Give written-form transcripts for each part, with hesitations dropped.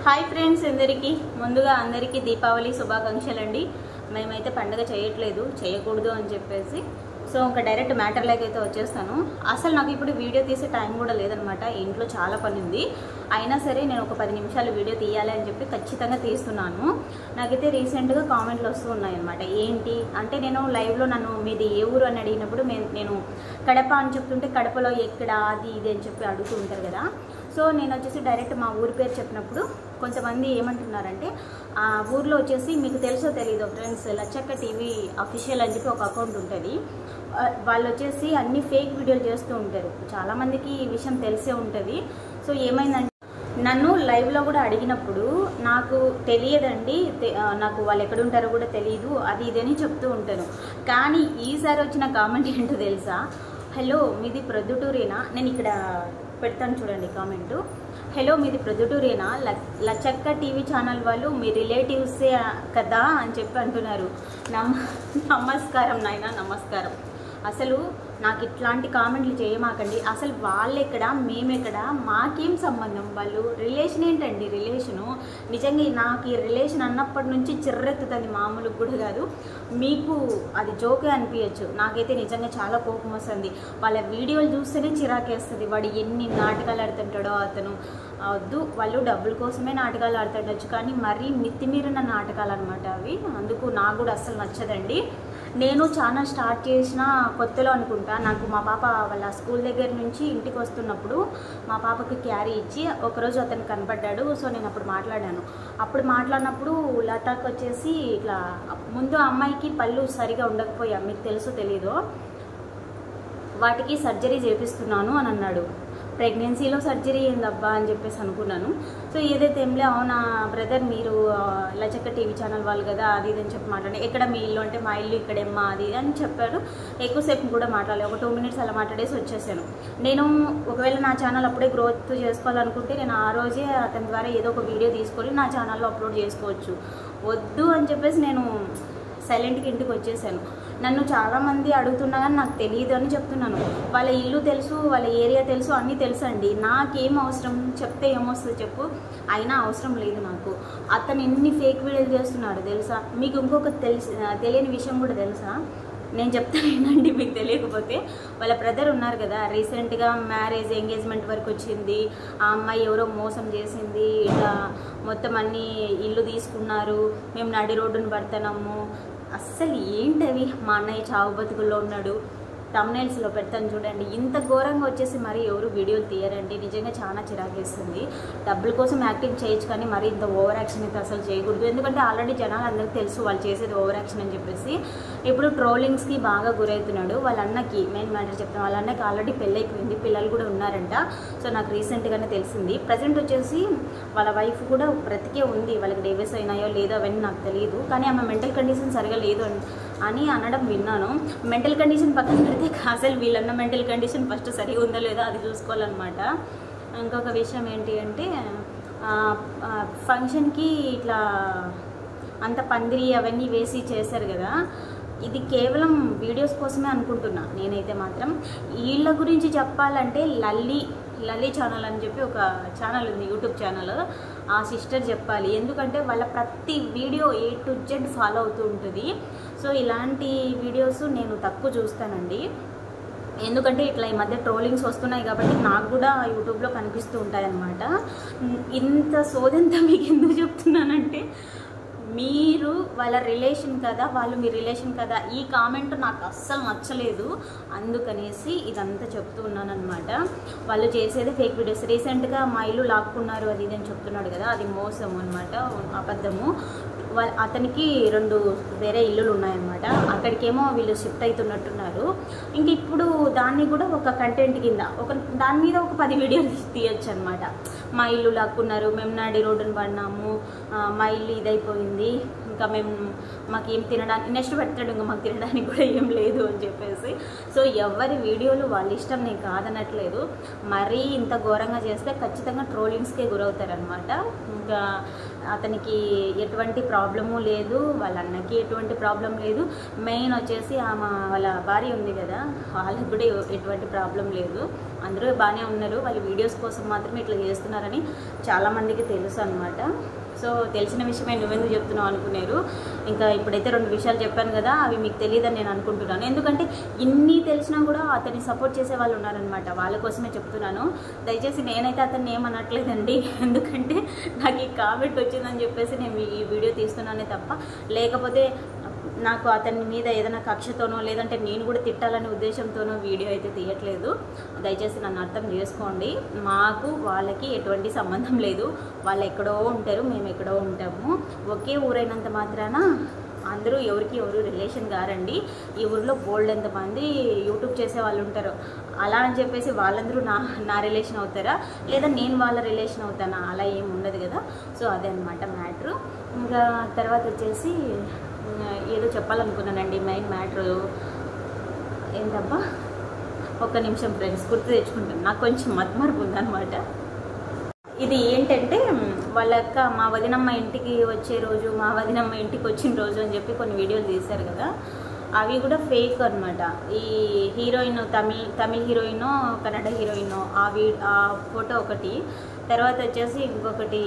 Hi friends, ముందుగా అందరికీ దీపావళి శుభాకాంక్షలండి. మేమైతే పండుగ చేయట్లేదు, చేయకూడదు అని చెప్పేసి సో ఇంకా డైరెక్ట్ మ్యాటర్లోకి అయితే వచ్చేస్తాను. అసలు నాకు ఇప్పుడు వీడియో తీసే టైం కూడా లేదనమాట. ఇంట్లో చాలా పని ఉంది. అయినా సరే నేను ఒక 10 నిమిషాలు వీడియో తీయాలి అని చెప్పి ఖచ్చితంగా తీస్తున్నాను. నాకైతే రీసెంట్గా కామెంట్లు వస్తూ ఉన్నాయన్నమాట. ఏంటి అంటే నేను లైవ్లో నన్ను మీది ఏ ఊరు అని అడిగినప్పుడు నేను కడప అని చెప్తుంటే కడపలో ఎక్కడ అది ఇది అని చెప్పి అడుగుతూ ఉంటారు కదా. సో నేను వచ్చేసి డైరెక్ట్ మా ఊరి పేరు చెప్పినప్పుడు కొంతమంది ఏమంటున్నారంటే ఆ ఊర్లో వచ్చేసి మీకు తెలుసో తెలీదో ఫ్రెండ్స్, లచ్చక్క టీవీ అఫీషియల్ అని చెప్పి ఒక అకౌంట్ ఉంటుంది. వాళ్ళు వచ్చేసి అన్ని ఫేక్ వీడియోలు చేస్తూ ఉంటారు. చాలామందికి ఈ విషయం తెలిసే ఉంటుంది. సో ఏమైందంటే నన్ను లైవ్లో కూడా అడిగినప్పుడు నాకు తెలియదండి, నాకు వాళ్ళు ఎక్కడుంటారో కూడా తెలియదు, అది ఇదని చెప్తూ ఉంటాను. కానీ ఈసారి వచ్చిన కామెంట్ ఏంటో తెలుసా? హలో మీది ప్రొద్దుటూరేనా, నేను ఇక్కడ పెడతాను చూడండి కామెంటు. హలో మీది ప్రొద్దుటూరేనా, లచ్చక్క టీవీ ఛానల్ వాళ్ళు మీ రిలేటివ్సే కదా అని చెప్పి అంటున్నారు. నమస్కారం నాయన, నమస్కారం. అసలు నాకు ఇట్లాంటి కామెంట్లు చేయమాకండి. అసలు వాళ్ళెక్కడ మేమెక్కడ, మాకేం సంబంధం? వాళ్ళు రిలేషన్ ఏంటండి? రిలేషను నిజంగా నాకు ఈ రిలేషన్ అన్నప్పటి నుంచి చిర్రెత్తుతుంది, మామూలుగా కూడా కాదు. మీకు అది జోకే అనిపించచ్చు, నాకైతే నిజంగా చాలా కోపం వస్తుంది. వాళ్ళ వీడియోలు చూస్తేనే చిరాకేస్తుంది. వాడు ఎన్ని నాటకాలు ఆడుతుంటాడో అతను. వద్దు, వాళ్ళు డబ్బుల కోసమే నాటకాలు ఆడుతుండొచ్చు, కానీ మరీ మితిమీరిన నాటకాలు అనమాట అవి. అందుకు నాకు కూడా అస్సలు నచ్చదండి. నేను ఛానల్ స్టార్ట్ చేసిన కొత్తలో అనుకుంటా, నాకు మా పాప వాళ్ళ స్కూల్ దగ్గర నుంచి ఇంటికి వస్తున్నప్పుడు మా పాపకి క్యారీ ఇచ్చి ఒకరోజు అతను కనపడ్డాడు. సో నేను అప్పుడు మాట్లాడాను. అప్పుడు మాట్లాడినప్పుడు లతాకి వచ్చేసి ఇట్లా ముందు అమ్మాయికి పళ్ళు సరిగా ఉండకపోయా, మీకు తెలుసో తెలీదో, వాటికి సర్జరీ చేపిస్తున్నాను అని అన్నాడు. ప్రెగ్నెన్సీలో సర్జరీ ఏందబ్బా అని చెప్పేసి అనుకున్నాను. సో ఏదైతే ఏంలే, అవునా బ్రదర్ మీరు లచ్చక్క టీవీ ఛానల్ వాళ్ళు కదా అది ఇది అని చెప్పి మాట్లాడి, ఎక్కడ మీ ఇల్లు అంటే మా ఇల్లు ఇక్కడేమ్మా అది అని చెప్పాడు. ఎక్కువసేపు కూడా మాట్లాడలేదు, ఒక 2 మినిట్స్ అలా మాట్లాడేసి వచ్చేసాను. నేను ఒకవేళ నా ఛానల్ అప్పుడే గ్రోత్ చేసుకోవాలనుకుంటే నేను ఆ రోజే అతని ద్వారా ఏదో ఒక వీడియో తీసుకొని నా ఛానల్లో అప్లోడ్ చేసుకోవచ్చు. వద్దు అని చెప్పేసి నేను సైలెంట్గా ఇంటికి వచ్చేసాను. నన్ను చాలామంది అడుగుతున్నా కానీ నాకు తెలియదు అని చెప్తున్నాను. వాళ్ళ ఇల్లు తెలుసు, వాళ్ళ ఏరియా తెలుసు, అన్నీ తెలుసు అండి. నాకేం అవసరం? చెప్తే ఏమొస్తుంది చెప్పు? అయినా అవసరం లేదు నాకు. అతను ఎన్ని ఫేక్ వీడియోలు చేస్తున్నాడు తెలుసా? మీకు ఇంకొక తెలియని విషయం కూడా తెలుసా? నేను చెప్తాను ఏంటండి, మీకు తెలియకపోతే. వాళ్ళ బ్రదర్ ఉన్నారు కదా, రీసెంట్గా మ్యారేజ్ ఎంగేజ్మెంట్ వరకు వచ్చింది. ఆ అమ్మాయి ఎవరో మోసం చేసింది, ఇలా మొత్తం అన్నీ ఇల్లు తీసుకున్నారు, మేము నడి రోడ్డును పడుతున్నాము. అస్సలు ఏంటవి? మా అన్నయ్య చావు బతుకుల్లో ఉన్నాడు. తమ్నైల్స్లో పెడతాను చూడండి. ఇంత ఘోరంగా వచ్చేసి మరి ఎవరు వీడియోలు తీయరండి. నిజంగా చాలా చిరాకేస్తుంది. డబ్బుల కోసం యాక్టింగ్ చేయొచ్చు, కానీ మరి ఇంత ఓవర్ యాక్షన్ అయితే అసలు చేయకూడదు. ఎందుకంటే ఆల్రెడీ జనాలు అందరికీ తెలుసు వాళ్ళు చేసేది ఓవర్ యాక్షన్ అని చెప్పేసి. ఇప్పుడు ట్రోలింగ్స్కి బాగా గురవుతున్నాడు. వాళ్ళ అన్నకి మెయిన్ మ్యాటర్ చెప్తాను, వాళ్ళ అన్నకి ఆల్రెడీ పెళ్ళైపోయింది, పిల్లలు కూడా ఉన్నారంట. సో నాకు రీసెంట్గానే తెలిసింది. ప్రజెంట్ వచ్చేసి వాళ్ళ వైఫ్ కూడా బ్రతికే ఉంది. వాళ్ళకి డైవర్స్ అయినాయో లేదో అవన్నీ నాకు తెలియదు, కానీ ఆమె మెంటల్ కండిషన్ సరిగా లేదు అని అనడం విన్నాను. మెంటల్ కండిషన్ పక్కన పెడితే అసలు వీళ్ళన్న మెంటల్ కండిషన్ ఫస్ట్ సరిగా ఉందో లేదో అది చూసుకోవాలన్నమాట. ఇంకొక విషయం ఏంటి అంటే ఫంక్షన్కి ఇట్లా అంత పందిరి అవన్నీ వేసి చేశారు కదా, ఇది కేవలం వీడియోస్ కోసమే అనుకుంటున్నా నేనైతే మాత్రం. వీళ్ళ గురించి చెప్పాలంటే లల్లి ఛానల్ అని చెప్పి ఒక ఛానల్ ఉంది, యూట్యూబ్ ఛానల్. ఆ సిస్టర్ చెప్పాలి, ఎందుకంటే వాళ్ళ ప్రతి video A to Z follow అవుతూ ఉంటుంది. సో ఇలాంటి వీడియోస్ నేను తక్కువ చూస్తానండి, ఎందుకంటే ఇట్లా ఈ మధ్య ట్రోలింగ్స్ వస్తున్నాయి కాబట్టి నాకు కూడా యూట్యూబ్లో కనిపిస్తూ ఉంటాయన్నమాట. ఇంత సోదంతా మీకు ఎందుకు చెప్తున్నానంటే, మీరు వాళ్ళ రిలేషన్ కదా, వాళ్ళు మీ రిలేషన్ కదా, ఈ కామెంట్ నాకు అస్సలు నచ్చలేదు. అందుకనేసి ఇదంతా చెప్తూ ఉన్నాను అనమాట. వాళ్ళు చేసేది ఫేక్ వీడియోస్. రీసెంట్గా మా ఇల్లు లాక్కున్నారు అది ఇది అని చెప్తున్నాడు కదా, అది మోసం అనమాట, అబద్ధము. అతనికి 2 వేరే ఇల్లులు ఉన్నాయన్నమాట. అక్కడికేమో వీళ్ళు షిఫ్ట్ అవుతున్నట్టున్నారు. ఇంక ఇప్పుడు దాన్ని కూడా ఒక కంటెంట్ కింద దాని మీద ఒక 10 వీడియోలు తీయచ్చు అనమాట. మా ఇల్లు లాక్కున్నారు, మేము నడి రోడ్డును పడినాము, మా ఇల్లు ఇదైపోయింది, ఇంకా మాకేం తినడానికి నెక్స్ట్ పెట్టాడు, ఇంకా మాకు తినడానికి కూడా ఏం లేదు అని చెప్పేసి. సో ఎవరి వీడియోలు వాళ్ళ ఇష్టం, నేను కాదనట్లేదు. మరీ ఇంత ఘోరంగా చేస్తే ఖచ్చితంగా ట్రోలింగ్స్కే గురవుతారనమాట. ఇంకా అతనికి ఎటువంటి ప్రాబ్లము లేదు, వాళ్ళ అన్నకి ఎటువంటి ప్రాబ్లం లేదు. మెయిన్ వచ్చేసి ఆమె వాళ్ళ భార్య ఉంది కదా, వాళ్ళకి కూడా ఎటువంటి ప్రాబ్లం లేదు. అందరూ బాగానే ఉన్నారు, వాళ్ళు వీడియోస్ కోసం మాత్రమే ఇట్లా చేస్తున్నారని చాలామందికి తెలుసు అనమాట. సో తెలిసిన విషయమే నువ్వెందుకు చెప్తున్నావు అనుకున్నారు. ఇంకా ఇప్పుడైతే 2 విషయాలు చెప్పాను కదా, అవి మీకు తెలియదని నేను అనుకుంటున్నాను. ఎందుకంటే ఇన్ని తెలిసినా కూడా అతన్ని సపోర్ట్ చేసే వాళ్ళు ఉన్నారనమాట, వాళ్ళ కోసమే చెప్తున్నాను. దయచేసి నేనైతే అతన్ని ఏమనట్లేదండి, ఎందుకంటే నాకు ఈ కామెంట్ వచ్చిందని చెప్పేసి నేను ఈ వీడియో తీస్తున్నానే తప్ప, లేకపోతే నాకు అతని మీద ఏదైనా కక్షతోనో లేదంటే నేను కూడా తిట్టాలనే ఉద్దేశంతోనో వీడియో అయితే తీయట్లేదు. దయచేసి నన్ను అర్థం చేసుకోండి. మాకు వాళ్ళకి ఎటువంటి సంబంధం లేదు. వాళ్ళు ఎక్కడో ఉంటారు, మేము ఎక్కడో ఉంటాము. ఒకే ఊరైనంత మాత్రాన అందరూ ఎవరికి ఎవరు రిలేషన్ గారండి. ఈ ఊరిలో బోల్డ్ ఎంతమంది యూట్యూబ్ చేసే వాళ్ళు ఉంటారు. అలా అని చెప్పేసి వాళ్ళందరూ నా రిలేషన్ అవుతారా, లేదా నేను వాళ్ళ రిలేషన్ అవుతానా, అలా ఏమి ఉండదు కదా. సో అదే అనమాట మ్యాటరు. ఇంకా తర్వాత వచ్చేసి ఏదో చెప్పాలనుకున్నానండి, మెయిన్ మ్యాటరు ఏంటబ్బా, ఒక్క నిమిషం ఫ్రెండ్స్, గుర్తు తెచ్చుకుంటాను. నాకు కొంచెం మతమరుపు ఉందన్నమాట. ఇది ఏంటంటే వాళ్ళ అక్క మా వదినమ్మ ఇంటికి వచ్చే రోజు, మా వదినమ్మ ఇంటికి వచ్చిన రోజు అని చెప్పి కొన్ని వీడియోలు తీశారు కదా, అవి కూడా ఫేక్ అనమాట. ఈ హీరోయిన్ తమిళ హీరోయిన్, కన్నడ హీరోయిన్, ఆ ఫోటో ఒకటి, తర్వాత వచ్చేసి ఇంకొకటి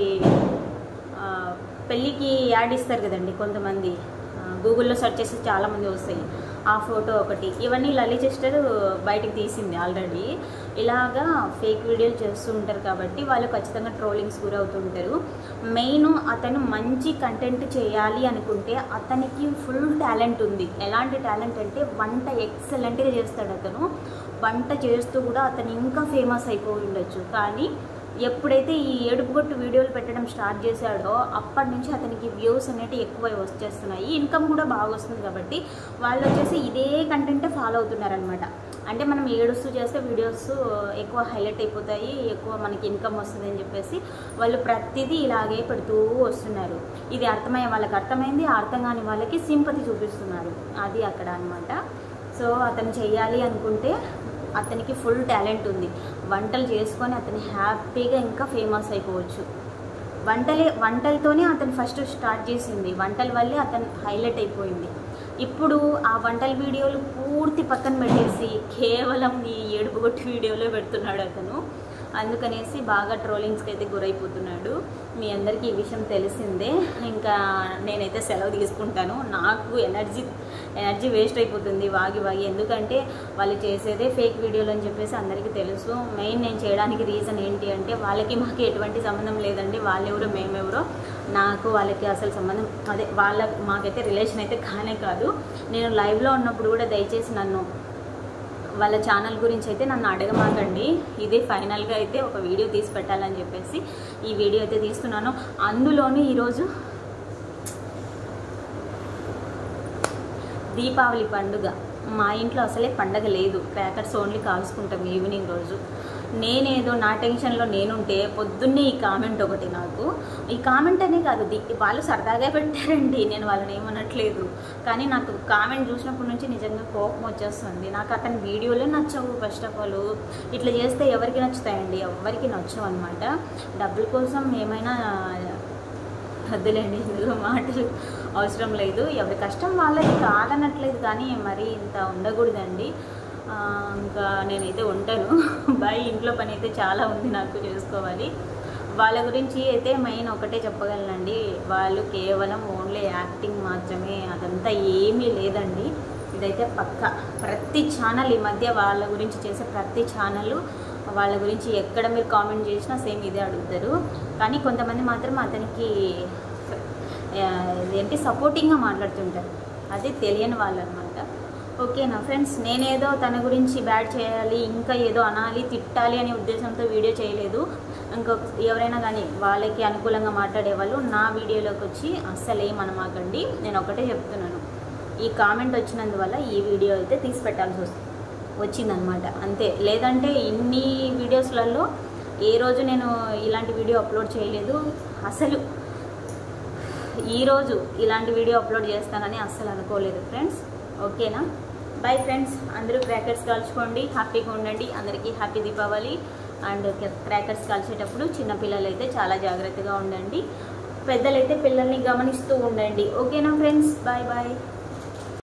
పెళ్ళికి యాడ్ ఇస్తారు కదండి కొంతమంది, గూగుల్లో సెర్చ్ చేసి చాలామంది వస్తాయి, ఆ ఫోటో ఒకటి. ఇవన్నీ లలిత సిస్టర్ బయటికి తీసింది ఆల్రెడీ. ఇలాగా ఫేక్ వీడియోలు చేస్తూ ఉంటారు కాబట్టి వాళ్ళు ఖచ్చితంగా ట్రోలింగ్స్ గురవుతుంటారు. మెయిన్ అతను మంచి కంటెంట్ చేయాలి అనుకుంటే అతనికి ఫుల్ టాలెంట్ ఉంది. ఎలాంటి టాలెంట్ అంటే వంట ఎక్సలెంట్గా చేస్తాడు అతను. వంట చేస్తూ కూడా అతను ఇంకా ఫేమస్ అయిపోయి ఉండొచ్చు. కానీ ఎప్పుడైతే ఈ ఏడుపుగొట్టు వీడియోలు పెట్టడం స్టార్ట్ చేశాడో అప్పటి నుంచి అతనికి వ్యూస్ అనేవి ఎక్కువ వచ్చేస్తున్నాయి, ఇన్కమ్ కూడా బాగా వస్తుంది. కాబట్టి వాళ్ళు వచ్చేసి ఇదే కంటెంటే ఫాలో అవుతున్నారనమాట. అంటే మనం ఏడుస్తూ చేస్తే వీడియోస్ ఎక్కువ హైలైట్ అయిపోతాయి, ఎక్కువ మనకి ఇన్కమ్ వస్తుంది అని చెప్పేసి వాళ్ళు ప్రతిదీ ఇలాగే పెడుతూ వస్తున్నారు. ఇది అర్థమయ్యే వాళ్ళకి అర్థమైంది, అర్థం కాని వాళ్ళకి సింపతి చూపిస్తున్నారు. అది అక్కడ అనమాట. సో అతను చెయ్యాలి అనుకుంటే అతనికి ఫుల్ టాలెంట్ ఉంది. వంటలు చేసుకొని అతను హ్యాపీగా ఇంకా ఫేమస్ అయిపోవచ్చు. వంటలతోనే అతను ఫస్ట్ స్టార్ట్ చేసింది, వంటల వల్లే అతను హైలైట్ అయిపోయింది. ఇప్పుడు ఆ వంటల వీడియోలు పూర్తి పక్కన పెట్టేసి కేవలం ఈ ఏడుపుగొట్టి వీడియోలో పెడుతున్నాడు అతను. అందుకనేసి బాగా ట్రోలింగ్స్కి అయితే గురైపోతున్నాడు. మీ అందరికీ ఈ విషయం తెలిసిందే. ఇంకా నేనైతే సెలవు తీసుకుంటాను. నాకు ఎనర్జీ వేస్ట్ అయిపోతుంది వాగి. ఎందుకంటే వాళ్ళు చేసేదే ఫేక్ వీడియోలు అని చెప్పేసి అందరికీ తెలుసు. మెయిన్ నేను చేయడానికి రీజన్ ఏంటి అంటే వాళ్ళకి మాకు ఎటువంటి సంబంధం లేదండి. వాళ్ళెవరో మేమెవరో నాకు వాళ్ళకి అసలు సంబంధం, అదే మాకైతే రిలేషన్ అయితే కానే కాదు. నేను లైవ్లో ఉన్నప్పుడు కూడా దయచేసి వాళ్ళ ఛానల్ గురించి అయితే నన్ను అడగమాకండి. ఇదే ఫైనల్గా అయితే ఒక వీడియో తీసి పెట్టాలని చెప్పేసి ఈ వీడియో అయితే తీస్తున్నాను. అందులోనూ ఈరోజు దీపావళి పండుగ. మా ఇంట్లో అసలే పండగ లేదు, క్రాకర్స్ ఓన్లీ కాల్చుకుంటాం ఈవినింగ్ రోజు. నేనేదో నా టెన్షన్లో నేనుంటే పొద్దున్నే ఈ కామెంట్ ఒకటి. నాకు ఈ కామెంట్ అనే కాదు, వాళ్ళు సరదాగా పెట్టారండి, నేను వాళ్ళని ఏమనట్లేదు. కానీ నాకు కామెంట్ చూసినప్పటి నుంచి నిజంగా కోపం వచ్చేస్తుంది. నాకు అతని వీడియోలే నచ్చవు. ఫస్ట్ ఆఫ్ ఆల్ ఇట్లా చేస్తే ఎవరికి నచ్చుతాయండి? ఎవరికి నచ్చవు అనమాట. డబ్బుల కోసం ఏమైనా వద్దులేండి, ఇందులో మాటలు అవసరం లేదు. ఎవరి కష్టం వాళ్ళకి కాదనట్లేదు, కానీ మరీ ఇంత ఉండకూడదండి. ఇంకా నేనైతే ఉంటాను. బాయ్. ఇంట్లో పని అయితే చాలా ఉంది నాకు చేసుకోవాలి. వాళ్ళ గురించి అయితే మెయిన్ ఒకటే చెప్పగలనండి, వాళ్ళు కేవలం ఓన్లీ యాక్టింగ్ మాత్రమే, అదంతా ఏమీ లేదండి. ఇదైతే పక్కా. ప్రతి ఛానల్ ఈ మధ్య వాళ్ళ గురించి చేసే ప్రతి ఛానల్ వాళ్ళ గురించి ఎక్కడ మీరు కామెంట్ చేసినా సేమ్ ఇదే అడుగుతారు. కానీ కొంతమంది మాత్రం అతనికి ఏంటి సపోర్టింగ్గా మాట్లాడుతుంటారు. అది తెలియని వాళ్ళు అనమాట. ఓకేనా ఫ్రెండ్స్, నేనేదో తన గురించి బ్యాడ్ చేయాలి, ఇంకా ఏదో అనాలి, తిట్టాలి అనే ఉద్దేశంతో వీడియో చేయలేదు. ఎవరైనా కానీ వాళ్ళకి అనుకూలంగా మాట్లాడేవాళ్ళు నా వీడియోలోకి వచ్చి అస్సలు ఏమనమాకండి. నేను ఒకటే చెప్తున్నాను, ఈ కామెంట్ వచ్చినందువల్ల ఈ వీడియో అయితే తీసి పెట్టాల్సి వచ్చిందనమాట, అంతే. లేదంటే ఇన్ని వీడియోస్లలో ఏ రోజు నేను ఇలాంటి వీడియో అప్లోడ్ చేయలేదు. అసలు ఈరోజు ఇలాంటి వీడియో అప్లోడ్ చేస్తానని అస్సలు అనుకోలేదు ఫ్రెండ్స్. ఓకేనా? Bye friends. అందరూ క్రాకర్స్ కాల్చుకోండి, హ్యాపీగా ఉండండి. అందరికీ హ్యాపీ దీపావళి. అండ్ క్రాకర్స్ కాల్చేటప్పుడు చిన్నపిల్లలు అయితే చాలా జాగ్రత్తగా ఉండండి, పెద్దలైతే పిల్లల్ని గమనిస్తూ ఉండండి. ఓకేనా ఫ్రెండ్స్? Bye bye.